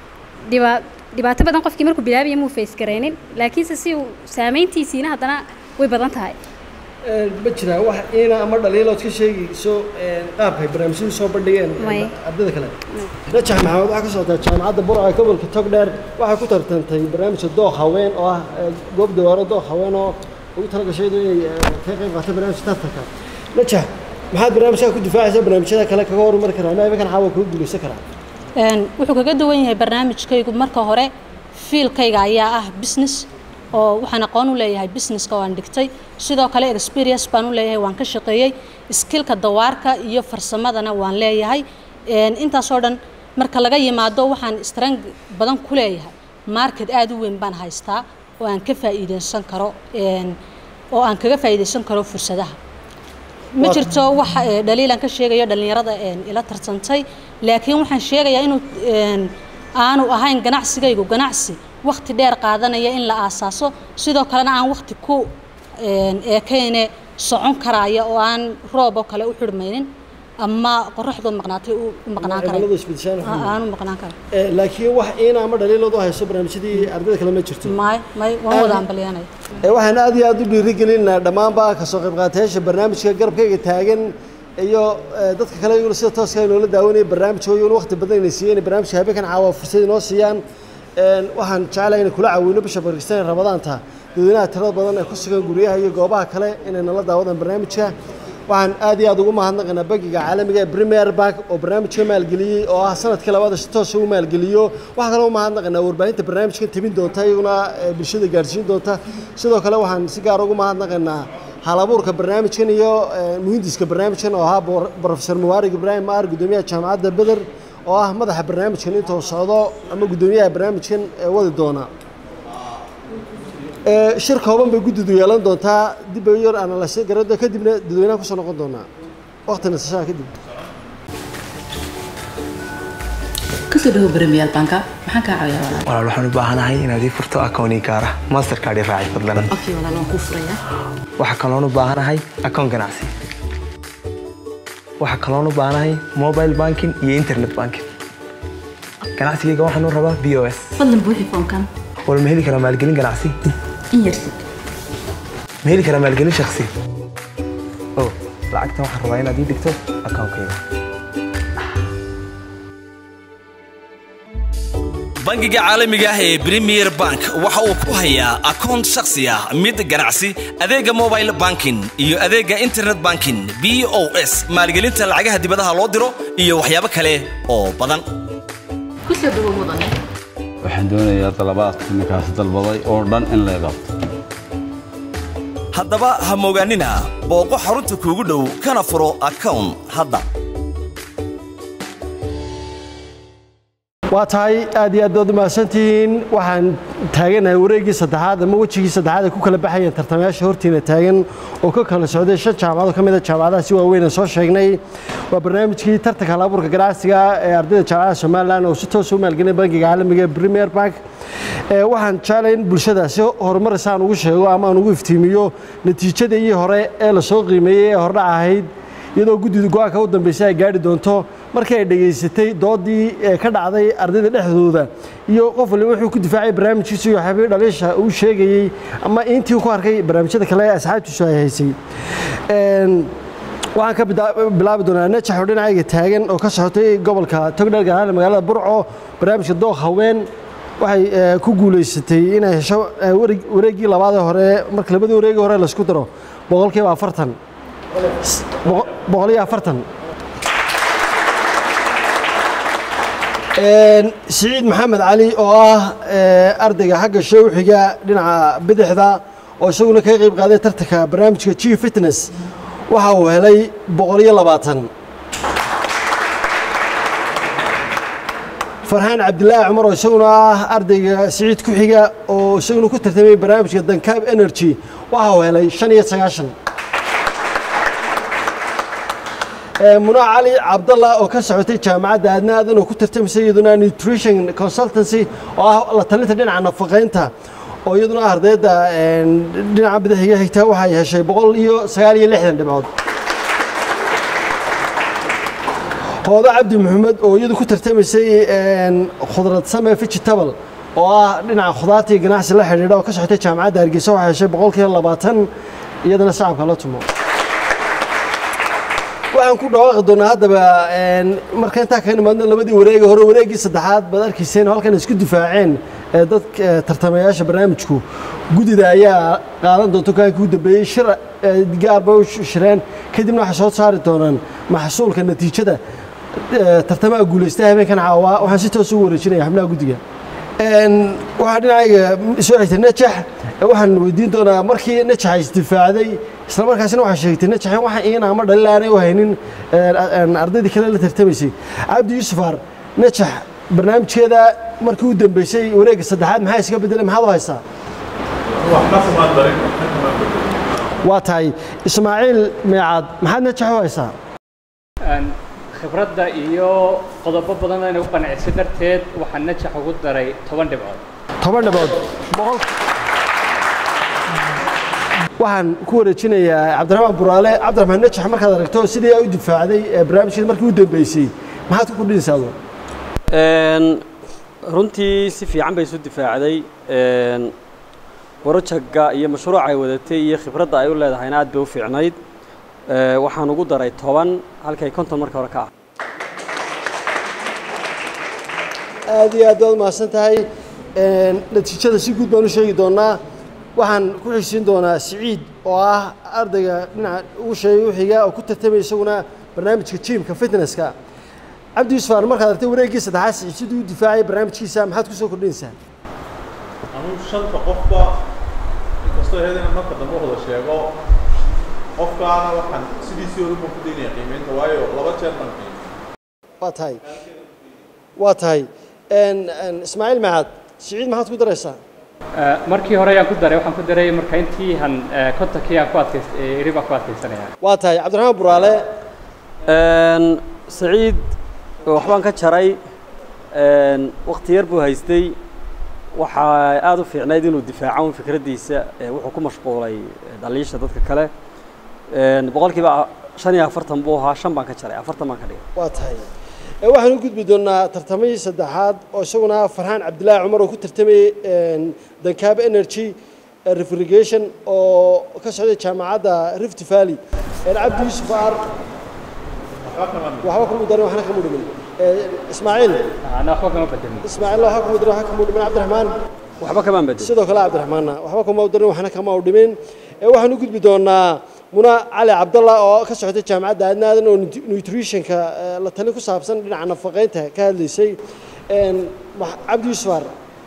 dhibaato badan qofkii markuu bilaabayo muu face gareynin laakiinse si uu saameyntiisiina haddana way badan tahay ma jira wax iina ama dhaliilood ka sheegayso qaabka barnaamijyada soo bandhigeen ardayda kale rajax maxamed waxa ka socota jaamacadda burca ee gobolka togdheer waxay ku tartantay barnaamijka dooq haween oo ah goob dawaaro dooq haween oo ugu talagashay inay ka qayb qaato barnaamijka tartanka rajax maxaad barnaamijka ku difaacaysaa barnaamijyada kale kaga horumari karaa ma iminkan xawa ku guuleysan karaa een wuxuu kaga duwan yahay barnaamijkaygu marka hore fiilkayga ayaa ah business oo waxaan aqoon u leeyahay businesska waan dhigtay sidoo kale experience baan u leeyahay waan ka shaqeeyay skillka dawaarka iyo farsamadana waan leeyahay een intaas oo dhan marka laga yimaado waxaan strength badan ku leeyahay market aad u weyn baan haystaa oo aan ka faa'iideysan karo een oo aan kaga faa'iideysan karo fursadaha ma jirto wax dhaliilan ka sheegayo dhalinyarada een ila tartantay laakiin waxaan sheegayaa inuu een aanu ahayn ganacsigaygu ganacsi waqti dheer qaadanaya in la aasaaso sidoo kalena aan waqti ku ee keenay socon karaya oo aan roob oo kale u xirmaynin ama qorraxdu maqnaatay u maqnaan karay aanu maqnaan karay ee laakiin wax iina ama dhaliiloodu hayso barnaamijyadii ardayda kale ma jirto may may waan wada ambalyaanay ee waxaan aad iyo aad u dhiirigelinaa dhammaanba ka soo qayb qaatayaasha barnaamijka garabkayga taagan iyo dadka kale iyaguna sida tooska ah noola daawanaya barnaamijkooda waqti badan inay siiyeen barnaamijka habeenkan caawa fursad inoo siiyaan een waxaan jecelahay in kula caawino bisha barkiistan Ramadaanta dadweynaha tirada badan ee ku sugan guryaha iyo goobaha kale inay nala daawadaan barnaamijka waxaan aad iyo aad ugu mahadnaqaynaa bangiga caalamiga ee Premier Bank oo barnaamijka maalgeliyay oo ah sanadkii labaad si toos ah u maalgeliyo waxa kale oo mahadnaqaynaa warbaahinta barnaamijka tibin doonta iyaguna bulshada gaarsiin doonta sidoo kale waxaan si gaar ah ugu mahadnaqaynaa halabuurka barnaamijkan iyo muhiimdiska barnaamijkan oo ahaa Professor Mubarak Ibrahim Mar gudoomiyaha jaamacadda Badr oo ah madaxa barnaamijkan inta uu socdo ama gudoomiyaha barnaamijkan ee wadi doona shir kooban bay guddidu yeelan doontaa dib bay yar analyse garada kadibna dadweynaha ku soo noqon doonaa waqti nasashaa kadib kusoo dhawo Premier Bank maxaan ka caawiyaa walaal walaal waxaan u baahanahay inaad ii furto account gaar ah Mastercard ii raaci fadlan okay walaal waan ku furayaa waxa kaloon u baahanahay account ganacsi waxa kaloon u baahanahay mobile banking iyo internet banking ganacsigayga waxaan u rabaa B O S fadlan buuxi foomkan wala ma heli karaa maalgelin ganacsi in yarsid ma heli karaa maalgelin shakhsi oh lacagta waxaan rabaa inaad ii dhigto account-kayga bangiga caalamiga ah ee Premier Bank waxa uu ku hayaa account shakhsi ah mid ganacsi adeega mobile banking iyo adeega internet banking B O S maalgelinta lacagaha dibadda loo diro iyo waxyaabo kale oo badan ku soo dhawo mudane waxaan doonayaa talabaadka ninkaas dalbaday oo dhan in la qabto haddaba ha moogaanina booqo xarunta kuugu dhow kana furo account hadda waa tahay aad iyo aad baad u mahadsantihiin waxaan taaganahay wareeggii saddexaad ama wejigii saddexaad ay ku kala baxayeen tartamayaasha hortiina taagan oo ka kala socday shan jaamacado ka mid a jaamacadaha si waaweyn aan soo sheegnay waa barnaamijkii tartanka hal-abuurka ganacsiga ee ardayda jaamacadaha Somaliland oo si toos u maalgelinaya bangiga caalamiga ee Premier Bank waxaan jeclahay in bulshada si horumar aan ugu sheego ama aan ugu iftiimiyo natiijadii hore ee la soo qiimeeyay ee hordhac ahayd iyadoo guddidu go'aanka u dambeysay ay gaari doonto markii ay dhageysatay doodii ka dhacday ardayda dhexdooda iyo qof waliba wuxuu ku difaacay barnaamijkiisa iyo xabiib dhaliisha uu sheegayay ama intii uu ku arkay barnaamijyada kale ee asxaabtiisu ay haysay waxaan ka bilaabi doonaa najax oo dhinacayga taagan oo ka socotay gobolka togdheer gaar ahaan magaalada burco barnaamijka dooq haween waxay ku guuleysatay inay hesho wareeggii labaad ee hore marka labadii wareegii hore la isku daro boqolkiiba afartan boqol iyo afartan سعيد محمد علي oo ah ardayga xagga showxiga dhinaca bidixda oo isaguna ka qayb qaaday tartanka barnaamijka G Fitness waxa uu helay boqol iyo labaatan Farhan Abdullahi Umar oo isaguna ah ardayga Saciid ku xiga oo isaguna ku tartamay barnaamijka Dankab Energy waxa uu helay shan iyo sagaashan منى علي عبد الله oo ka socotay jaamacadda aadnaadan oo ku tartamisay iyaduna nutrition consultancy oo la talinta dhinaca nafaqeynta oo iyaduna ardayda dhinaca bidixga xigta waxay heshay boqol iyo sagaal iyo lixdan dhibcood Hooda Cabdi Maxamed oo iyadu ku tartamisay khudrad samee vegetable oo ah dhinaca khudaarta iyo ganacsi la xiriira oo ka socotay jaamacadda Hargeysa waxay heshay boqolkiiba labaatan iyadana shacabka la tumo waxaan ku dhawaaqi doonaa haddaba marka intaa ka imaadna labadii wareegi hore wareegii saddexaad baad arkayseen halkan isku difaaceen dadka tartamayaasha barnaamijku guddida ayaa qaadan doonta go'aankii ugu dambeeyey shir gaar bay u shireen kadibna waxay soo saari doonaan maxsuulka natiijada tartamaha guulaystay habeenkan caawa waxaan si toos ugu wareejinayaa xubnaha guddiga waxaa dhinacayga soo xigtay najax waxaan weydiin doonaa markii najax ay isdifaacday isla markaasina waxaa sheegtay najax waxa iina ama dhalin aanay u haynin ardaydii kale la tartamaysay cabdi yuusuf ar najax barnaamijkeeda markii u dambeysay wareegga saddexaad maxaa iska bedelay maxaad u haysaa waa tahay ismaaciil meecaad maxaad najax u haysaa khibradda iyo qodobo badan inay u qancisay darteed waxaan najax ugu daray toban dhibcood toban dhibcood boqol waxaan ku wareejinayaa cabdiraxmaan buraale cabdiraxmaan najax markaad aragto sidii ay u difaacday barnaamijkeeda markii u dambeysay maxaad ku kordhinaysaa adoo runtii si fiican bay isu difaacday warajaga iyo mashruuca ay wadatay iyo khibradda ay u leedahayna aad bay u fiicnayd waxaan ugu daray toban halkay konton marka hore ka ah aad iyo aad baad mahadsan tahay natiijada si guud baan u sheegi doonaa waxaan ku xigsiin doonaa Saciid oo ah ardayga dhinaca ugu sheegay wixiga oo ku tartamay isaguna barnaamijka gymka fitnesska cabdi yuusuf markaad aragtay wareeggii saddexaad Saciid siduu u difaacay barnaamijkiisa maxaad ku soo kordhinaysaa anuu shanta qofba inkastoo heedana marka dambe wada sheego qofkaana waxaan sidiisii hore ku deynaya qiimeynta waayo laba jeer baan qiimay waa tahay waa tahay ismaaciil maxaad Saciid maxaad ku daraysaa markii hore ayaan ku daray waxaan ku daray marka intii han kontankii aan ku adkaystay eri baan ku adkaysanaya waa tahay cabdiraxmaan buraale saciid waxbaan ka jaray waqti yar buu haystay waxaa aad u fiicnayd inuu difaaco fikraddiisa wuxuu ku mashquulay dhaliisha dadka kale boqolkiiba shan iyo afartan buu ahaa shan baan ka jaray afartan baan ka dhigay waa tahay waxaan u gudbi doonaa tartamihii saddexaad oo isaguna farxaan cabdilaahi cumar oo ku tartamayay dankaaba energy refrigeration oo ka socday jaamacadda rift valley cabdi yuusuf aar waxba kuma darin waxna kama dhimin ismaaciil ana waxba kama bedelin ismaaciil waxba kuma darin waxna kama dhimin cabdiraxmaan waxba kama bedelin sidoo kale cabdiraxmaanna waxba kuma darin waxna kama dhimin waxaan u gudbi doonaa muna cali cabdalla oo ka socday jaamacadda aadnaadan oo nutritionka la tali ku saabsan dhinaca nafaqeynta ka hadlaysay cabdi yuusuf aar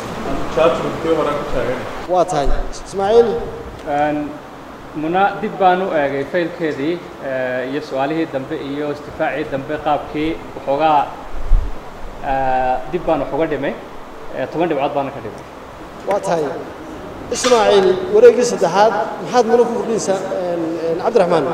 waa tahay ismaaciil muna dib baan u eegay faylkeedii iyo su-aalihii dambe iyo istifaacii dambe qaabkii waxoogaa dib baan wax uga dhimay toban dhibcood baana ka dhimay waa tahay ismaaciil wareegii saddexaad maxaad muna ku kordhinaysaa cabdiraxmaan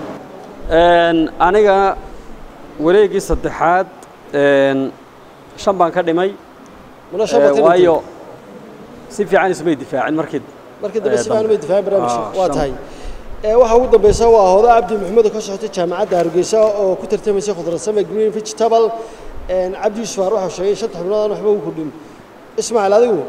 aniga wareegii saddexaad shan baan ka dhimay waayo si fiican ismay difaacin markii markii dambe si fiican umay difaacin barnaamijka waa tahay waxa ugu dambaysa waa hooda cabdi maxamed oo ka socotay jaamacadda hargeysa oo ku tartamaysay khudradsame green vegetable cabdi yuusuf aar waxau sheegay shanta xubnood aan waxba ugu kordhin ismaaciil adigu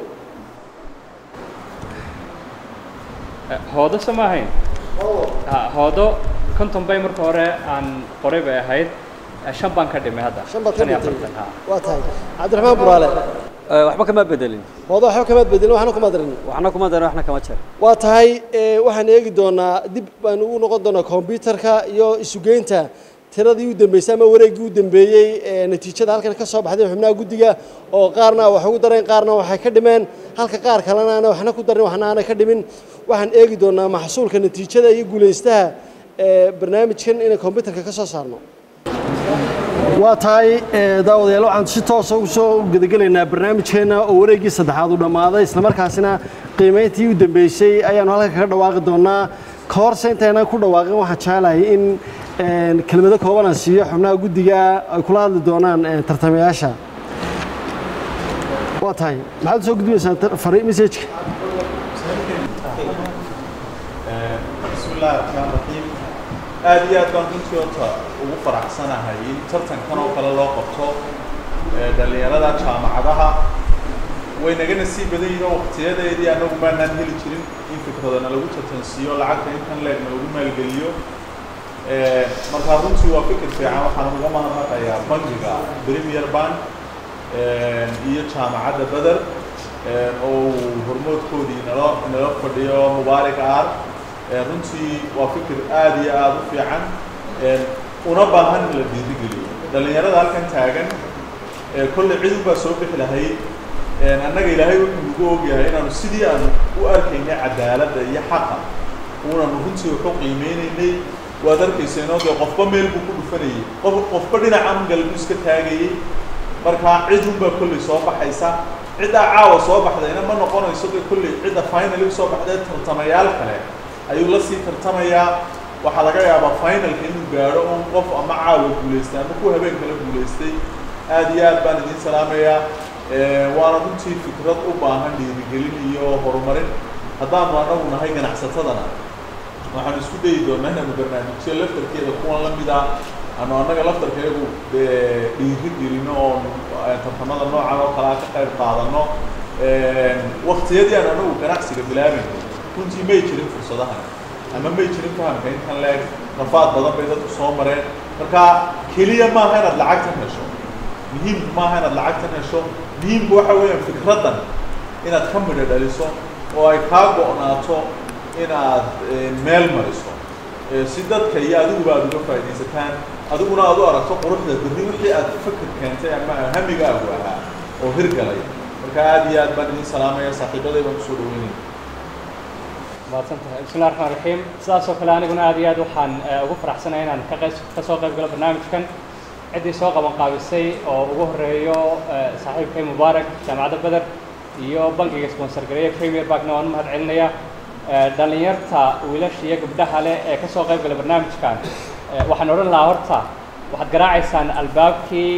hoodo sama ahayn hoodo konton bay marka hore aan qoray bay ahayd shan baan ka dhimay hadda shan baad ka dhintay waa tahay cabdiraxmaan buraale waxba kama bedelin hoodo waxba kama bedelin waxna kuma darin waxna kuma darin waxna kama jarin waa tahay waxaan eegi doonaa dib baan ugu noqon doonaa kombiyuutarka iyo isugeynta tiradii u dambeysay ama wareeggii u dambeeyey natiijada halkan ka soo baxday xubnaha guddiga oo qaarna wax ugu dareen qaarna waxay ka dhimeen halka qaar kalena aana waxna ku darin waxna aana ka dhimin waxaan eegi doonaa maxsuulka natiijada iyo guulaystaha barnaamijkan inay kombiyuutarka ka soo saarno waa tahay daawadayaal waxaan si toosa ugu soo gedagelaynaa barnaamijkeena oo wareeggii saddexaad u dhammaaday islamarkaasina qiimayntii u dambeysay ayaanu halkan kaga dhawaaqi doonaa ka horse intaynan ku dhawaaqin waxaan jecelahay in kelmado kooban aan siiyo xubnaha guddiga ay kula hadli doonaan tartamayaasha waa tahay maxaad soo gudbinaysaa fari messajka bismillahi raxmaan raxiim aad iyo aad baan runtii horta ugu faraxsanahay in tartankan oo kale loo qabto dhallinyarada jaamacadaha way naga nasiib badan yihiin oo waqtiyadeedii annagu maanaan heli jirin in fikradana lagu tartansiiyo lacagta intan leegna lagu maalgeliyo markaa runtii waa fikir fiican waxaan uga mahadnaqayaa bangiga premier bank iyo jaamacadda beder oo hormoodkoodii nalo nala fadhiyo mubaarak aar runtii waa fikir aad iyo aad u fiican una baahan in la dhiirigeliyo dhallinyarada halkan taagan kolley cid unbaa soo bixi lahayd annaga ilaahay wuxuu nagu ogyahay inaanu sidii aanu u arkaynay cadaaladda iyo xaqa uunanu runtii waxu qiimeynaynay waad arkaysaynoo dee qofba meel buu ku dhufanayay qof qofba dhinacan galbu iska taagayay markaa cid unbaa kolley soo baxaysa ciddaa caawa soo baxdayna ma noqonayso dee kolley cidda finally usoo baxday tartamayaal kale ayuu la sii tartamayaa waxaa laga yaabaa finalka inuu gaadho un qof ama caawa guulaystay ama kuwa habeen kala guulaystay aad iyo aad baan idiin salaamayaa waana runtii fikrad u baahan dhiirigelin iyo horumarin haddaanu anagu nahay ganacsatadana waxaan isku dayi doonaa inaanu barnaamijyo laftarkeeda kuwan la mid ah aanu annaga laftarkeegu dhiiri gelino oo tartamada noocan oo kalea ka qayb qaadano waktiyadii aan anagu ganacsiga bilaabayno runtii may jirin fursadahan ama may jirin fahamka intan leeg rafaad badan bay dadku soo mareen marka keliya maaha inaad lacagtan hesho muhiimku maaha inaad lacagtan hesho muhiimku waxa weeyaan fikraddan inaad ka midho dhaliso oo ay kaa go'naato inaad meel mariso si dadka iyo adiguba aad uga faa'iidaysataan adiguna aad u aragto quruxda berri wixii aad ku fakir keentay ama hamigaagu ahaa oo hirgalay marka aad iyo aad baan idin salaamaya saaxiibaday baan kusoo dhaweynaya maadsantahay bismillahi raxmaan raxiim sidaas oo kale aniguna aad iyo aad waxaan ugu faraxsanahay inaan ka qays ka soo qayb galo barnaamijkan ciddii soo qaban qaabisay oo ugu horeeyo saaxiibkay mubaarak jaamacadda beder iyo bankiga sponsor gareeya Premier Bankna waan u mahad celinayaa dhalinyarta wiilasha iyo gabdhaha leh ee ka soo qayb galay barnaamijkan waxaan odhan lahaa horta waxaad garaacaysaan albaabkii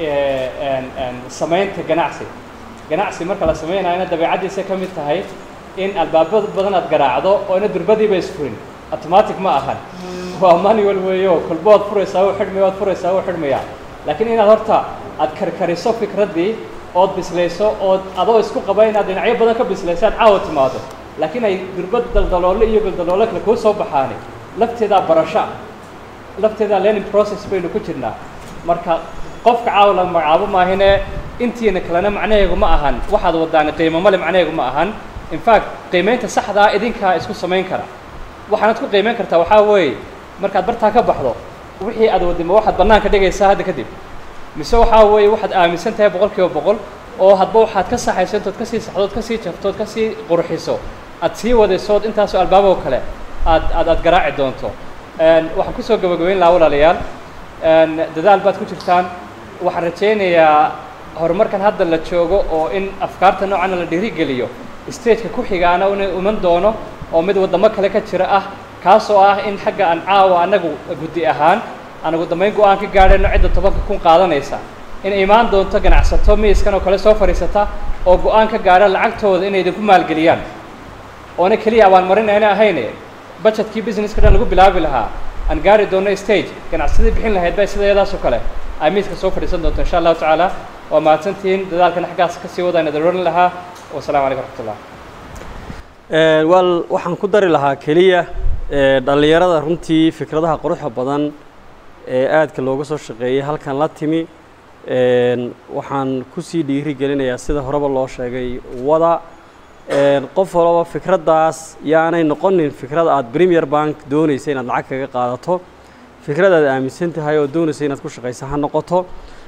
samaynta ganacsi ganacsi marka la sameynayana dabeecaddiisa ka mid tahay in albaabada badan aad garaacdo oo ina durbadiiba isfurin automatic ma ahan waa manual weeyo kolbood furaysaa u xidhmaya ood furaysaa u xidhmaya laakiin inaad horta aad karkariso fikraddii ood bislayso ood adoo isku qaba inaad dhinacyo badan ka bislayso aad caawa timaado laakiin ay durbad daldaloole iyo goldaloole kale kuu soo baxaani lafteedaa barasho lafteedaa learning process baynu ku jirnaa marka qofka caawa la magacaabo maahine intiina kalena macnaheegu ma ahan waxaad wadaan qiimo male macnaheegu ma ahan in fact qiimeynta saxdaa idinkaa isku samayn kara waxaanad ku qiimeyn kartaa waxaa weeye markaad bartaa ka baxdo wixii aad wadimo waxaad bannaanka dhigaysaa hadda kadib mise waxaa weeye waxaad aaminsan tahay boqol kiiba boqol oo hadba waxaad ka saxayso intood kasii saxdood kasii jaftood kasii qurxiso aad sii wadaysood intaasoo albaabo kale aad aad aad garaaci doonto waxaan kusoo gabagabayn lahaa walaalayaal dadaal baad ku jirtaan waxaan rajaynayaa horumarkan hadda la joogo oo in afkaarta noocana la dhiirigeliyo stageka ku xigaana inuu iman doono oo mid waddamo kale ka jira ah kaasoo ah in xagga aan caawa annagu guddi ahaan anagu dambayn go-aan ka gaadhayno cidda tobanka kun qaadanaysa in imaan doonto ganacsato miiskan oo kale soo fadhiisata oo go-aan ka gaadha lacagtooda inay idinku maalgeliyaan oona keliya abaalmarin ayna ahayne budgetkii businesska dhan lagu bilaabi lahaa aan gaari doono stage ganacsadii bixin lahayd bay sida iyadaasoo kale ay miiska soo fadhiisan doonto insha allahu tacaala waa mahadsantihiin dadaalkana xaggaas kasii wadayna darorin lahaa wasalaamu calaykum raxmatullah wal waxaan ku dari lahaa keliya dhallinyarada runtii fikradaha quruxda badan ee aadka looga soo shaqeeyay halkan la timi waxaan kusii dhiiri gelinayaa sida horeba loo sheegay wada qof walba fikraddaas yaanay noqonin fikrad aad Premier Bank doonaysa inaad lacag kaga qaadato fikrad aad aaminsan tahay oo doonaysa inaad ku shaqayso ha noqoto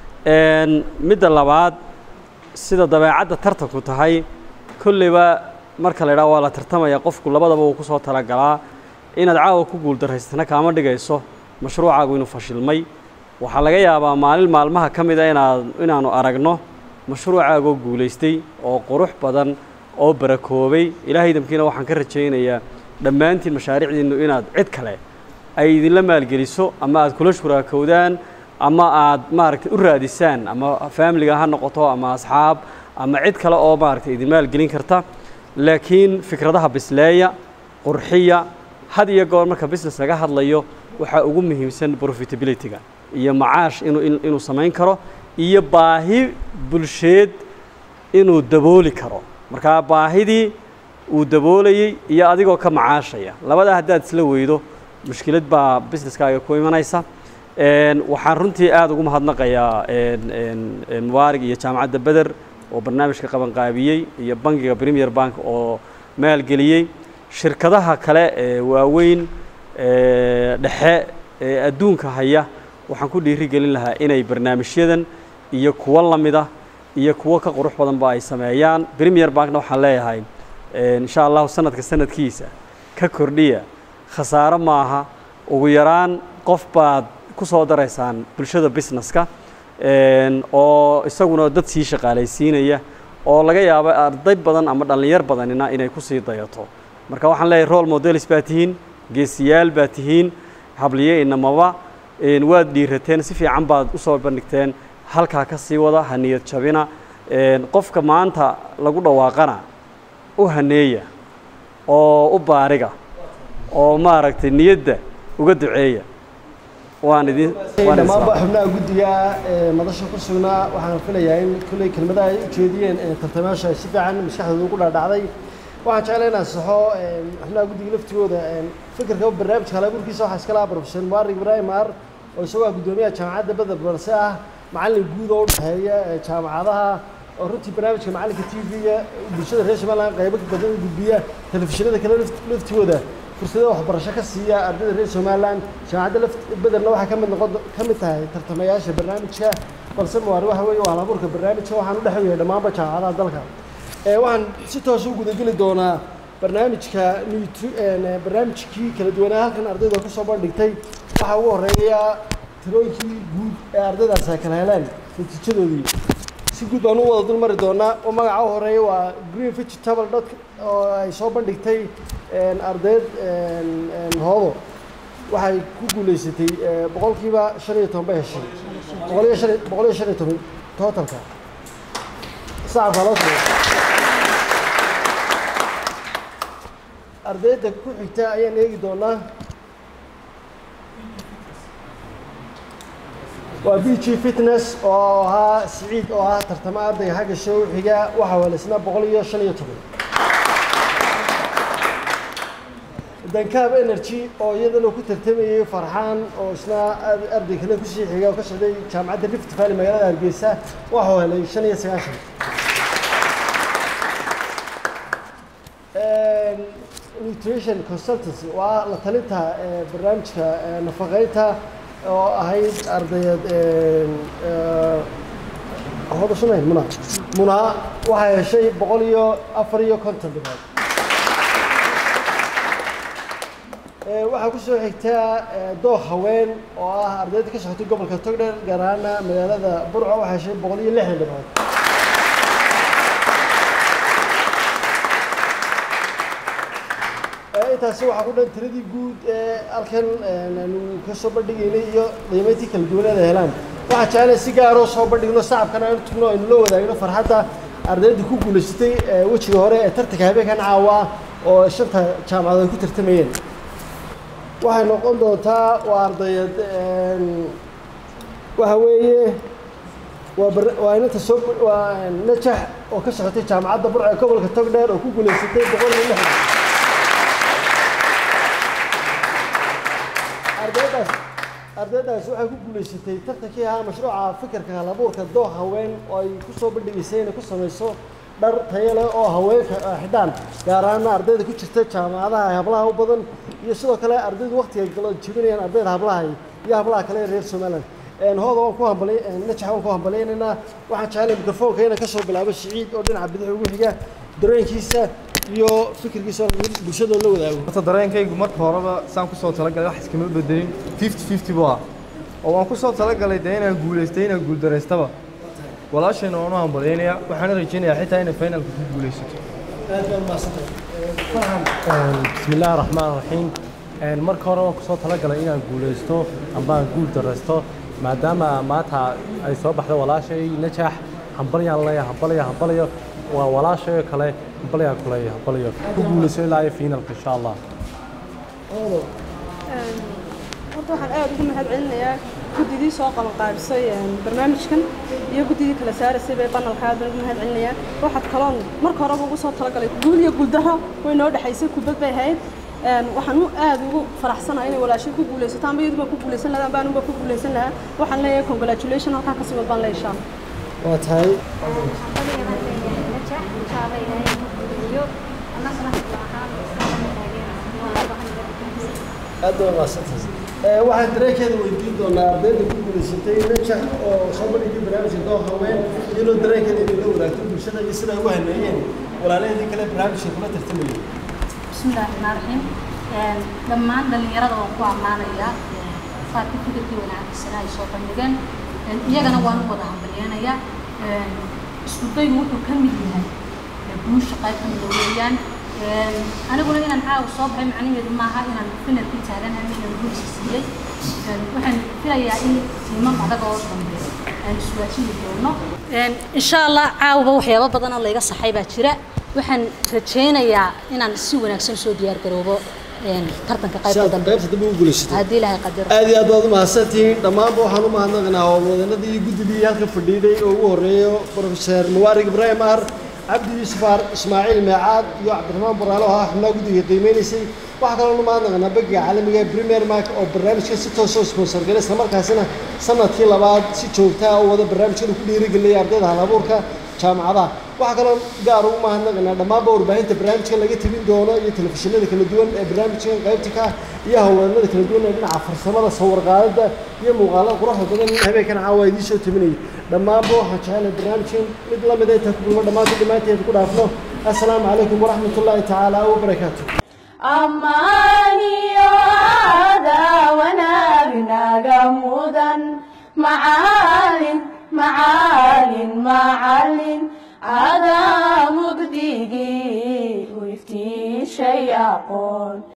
midda labaad sida dabeecadda tartanku tahay kulliba marka la yidhaha waa la tartamaya qofku labadaba uu kusoo talagalaa inaad caawa ku guuldarraysatana kaama dhigayso mashruucaagu inuu fashilmay waxaa laga yaabaa maalin maalmaha ka mid a inaad inaanu aragno mashruucaagoo guulaystay oo qurux badan oo barakoobay ilaahay idamkiina waxaan ka rajaynayaa dhammaantiin mashaariicdiinnu inaad cid kale ay idinla maalgeliso ama aad kula shuraakowdaan ama aad maaragtay u raadisaan ama faamiliga ha noqoto ama asxaab ama cid kale oo maaragtay idin maalgelin karta laakiin fikradaha bisleeya qurxiya had iyo goor marka business laga hadlayo waxaa ugu muhiimsan profitability-ga iyo macaash inuu inuu samayn karo iyo baahi bulsheed inuu dabooli karo marka baahidii uu daboolayay iyo adigoo ka macaashaya labada haddaad isla weydo mushkilad baa businesskaaga ku imanaysa waxaan runtii aad ugu mahadnaqayaa mubaarig iyo jaamacadda beder oo barnaamijka qabanqaabiyey iyo bankiga Premier Bank oo maalgeliyey shirkadaha kale ee waaweyn dhexe ee adduunka haya waxaan ku dhiiri gelin lahaa inay barnaamijyadan iyo kuwa lamid ah iyo kuwa ka qurux badan ba ay sameeyaan Premier Bankna waxaan leeyahay insha Allah sanadka sanadkiisa ka kordhiya khasaaro maaha ugu yaraan qof baad ku soo daraysaan bulshada businesska oo isaguna dad sii shaqaalaysiinaya oo laga yaabo arday badan ama dhalinyar badanina inay ku sii dayato marka waxaan leeyahay role models baa tihiin geesiyaal baa tihiin habliye inamaba waad dhiirateen si fiican baad u soo bandhigteen halkaa ka sii wada haniyad jabina qofka maanta lagu dhawaaqana u haneeya oo u baariga oo maaragtay niyadda uga duceeya waan idin waan dhammaanba xubnaha guddiga madasha ku sugnaa waxaan filayaa in kulley kelmadaha ay u jeediyeen tartamayaasha ay si fiican maskaxdooda ugu dhaadhacday waxaan jeclay inaan saxo xubnaha guddiga laftigooda fikirka barnaamijka halabuurkiisa waxaa iska lahaa professor mubarak ibraahim ar oo isagoo ah guddoomiyaha jaamacadda beder balse ah macallin guud oo u dhexeeya jaamacadaha oo runtii barnaamijka macallinka t v-ga bulshada reer somaliland qaybo badan u gudbiya telefishinada kale laftigooda fursado waxbarasho ka siiya ardayda reer somaliland jaamacadda laf bederna waxay ka mid noqon ka mid tahay tartamayaasha barnaamijka balse mubarak waxa weeye waa halabuurka barnaamijka waxaan u dhexeeyay dhammaanba jaamacadaha dalka waxaan si toos u gudageli doonaa barnaamijka barnaamijkii kala duwanaa halkan ardayda ku soo bandhigtay waxaa ugu horeeya tirooyinkii guud ee ardaydaas ay kala heleen natiijadoodii si guud baan u wada dul mari doonaa oo magaca u horeeya waa green vegetable dot oo ay soo bandhigtay ardayd hoodo waxay ku guulaysatay boqolkiiba shan iyo toban bay heshay boqol iyo shan boqol iyo shan iyo toban totalka saacada loo soo ardayda ku xigta ayaan eegi doonaa waa B G Fitness oo ahaa Siciid oo ah tartama ardayga xagga show xiga waxa walisna boqol iyo shan iyo toban Dankaab Energy oo iyadana ku tartamayay Farxaan oo isna arday kale ku sii xiga oo ka socday jaamacadda Rift Valley magaalada Hargeysa waxa uu helay shan iyo sagaashan nutrition consultancy waa la talinta barnaamijka nafaqeynta oo ahayd ardayad hoodo shanay muna muna waxay heshay boqol iyo afar iyo konton dhibaad waxaa ku soo xigtaa dooq haween oo ah ardayda ka socotay gobolka Togdheer gaar ahaan magaalada Burco waxay heshay boqol iyo lixdan dhibaad intaasi waxaa ku dhan tiradii guud ee halkan aanu ka soo bandhigaynay iyo qiimayntii kala duwaneed ay helaan waxaa jeclay si gaar oo soo bandhigno sacabkan aynu tugno aynu la wadaagno farxadda ardayda ku guulaysatay wejiga hore ee tartanka habeenkan caawa oo shanta jaamacadood ay ku tartamayeen waxay noqon doontaa waa ardayad waxa weeye waa waa inta soo waa najax oo ka socotay jaamacadda Burco ee gobolka Togdheer oo ku guulaysatay boqol iyo lixdan ardaydaas ardaydaas waxay ku guulaysatay tartankii ahaa mashruuca fikirka hal-abuurka dooq haween oo ay ku soo bandhigaysay inay ku samayso dhar tayo leh oo haweenka xidhaan gaar ahaan ardayda ku jirta jaamacadaha hablaha u badan iyo sidoo kale ardaydu waqtiga kala jibinayaan ardayda hablaha iyo hablaha kale reer Soomaaliland een hoodo waan ku hambalay najax waan ku hambalaynaynaa waxaan jecelahay mikrofoonka inaan ka soo bilaabo Siciid oo dhinaca bidix ugu xiga dareenkiisa iyo fikirkiisa bulshada la wadaago horta dareenkaygu marka horeba saan ku soo talagalay wax iskama bedelin fifty fifty baa oo waan ku soo talagalay de inaan guuleystay inaan guul dareystaba walaashayna waan u hambalaynayaa waxaan rajaynayaa xitaa inay finalka ku guuleysato aad baan maasantay bismillaahi raxmaani raxiim marka hore waan ku soo talagalay inaan guuleysto amba aan guul dareysto maadaama maanta ay soo baxday walaashay najax hambalyaan leeyahay hambalyo hambalyo waa walaashay kale hambalyo kale hambalyo ku guuleyso ilaa finalka insha Allah horta waxaan aad ugu mahadcelinayaa guddidii soo qaban qaabisay barnaamijkan iyo guddidii kala saaraysay bay panelka aad ugu mahadcelinayaa waxaad kaloon marka horeba ugu soo talagalay guul iyo guul darro way noo dhaxaysay kubad bay ahayd waxaan aad ugu faraxsanahay inay walaashay ku guuleysato amba iyadu ku guuleysan lahaa amba anugu ku guuleysan lahaa waxaan leeyahay congratulations halkaa ka sii wadbaan la insha waa tahay aad baan maasantay waxaan dareenkeeda weydiin doonaa ardayda ku guulaysatay najax oo soo bandhigay barnaamijka dooq haween iyadoo dareenkeeda inay la wadaagto bulshada iyo sida ay ugu haneeyeen walaalahedii kale barnaamijka kula tartamayay bismillaahi rahmaani rahiim dhammaan dhalinyarada waan ku ammaanayaa faarkii fikirkii wanaagsan ay soo bandhigeen iyagana waan u wada hambalyeenayaa isku daygu wuxuu ka mid yahay guusha qayb ka mid weeyaan aniguna inaan caawa soo baxay macnaheedu maaha inaan finalkii taaganahay inaan guusha siiyey waxaan filayaa in tiimam adag oo dambe aan iswaajini doono insha Allah caawa waxyaabo badan oo layga saxay baa jira waxaan rajaynayaa inaan si wanaagsan soo diyaar garoobo tartanka qaybta dambe qaybta dambe u guuleysatay hadii ilaahay qadaro aad iyo aad baad u mahadsantihiin dhammaanba waxaan u mahadnaqnaa howlwadanadii iyo guddidii halka fadhiiday oo ugu horeeyo professor Muwarig Ibrahim Ar Abdi Yusufar Ismaaciil Meecaad iyo Cabdiraxmaan Buraale oo ah xubnaha guddiga qiimeynaysay waxa kale oo u mahadnaqnaa bangiga caalamiga Premier Bank oo barnaamijka si toos ah sponsor galay isla markaasina sanadkii labaad si joogto ah u wada barnaamijkan ku dhiirigeliyay ardayda hal-abuurka jaamacadaha waxa kale oo gaar ugu mahadnaqnaa dhammaanba warbaahinta barnaamijka laga tabin doono iyo telefishinada kala duwan ee barnaamijkan qaybta ka iyo howlwadanada kala duwan ee dhinaca farsamada sawir qaadida iyo muuqaalada quruxda badan in habeenkan caawa idiin soo tabinayay dhammaanba waxaan jecelahay barnaamijkan mid la mid ah intaan ku kulmo dhammaantood dhammaanteed ku dhaafno assalaamu calaykum waraxmatullaahi tacaala wabarakaatu أماني هذا ونابنا جمودا معال معال معال هذا مجدي ويفتي شيء أقول